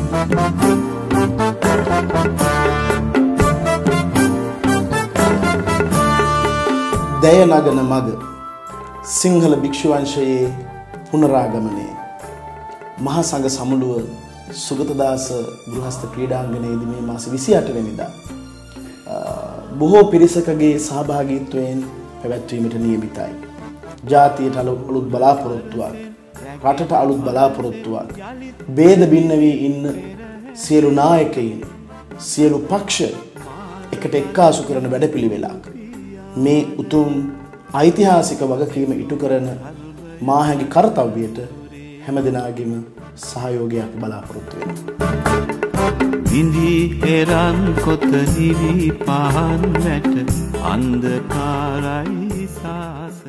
දය නගන මග සිංහල භික්ෂු වංශයේ පුනරාගමනයේ මහා සංඝ සමුළුව සුගතදාස ගෘහස්ත ක්‍රීඩාංගණයේදී මේ මාස 28 වෙනිදා බොහෝ පිරිසකගේ සහභාගීත්වයෙන් පැවැත්වීමට නියමිතයි. ජාතියට අලුත් බලාපොරොත්තුවක්, රටට අලුත් බලාපොරොත්තුවක්, ભેද බින්න වී ඉන්න සියලු නායකයින්, සියලු පක්ෂ එකට එක්කාසු කරන වැඩපිළිවෙලක්. මේ උතුම් ඓතිහාසික වගකීම ඉටු කරන මාහැගේ කාර්යයට හැමදෙනාගේම සහයෝගය අපි බලාපොරොත්තු වෙනවා. ඉන්දි එරන් කොතනිවි පහන් වැට අන්ධකාරයි සාස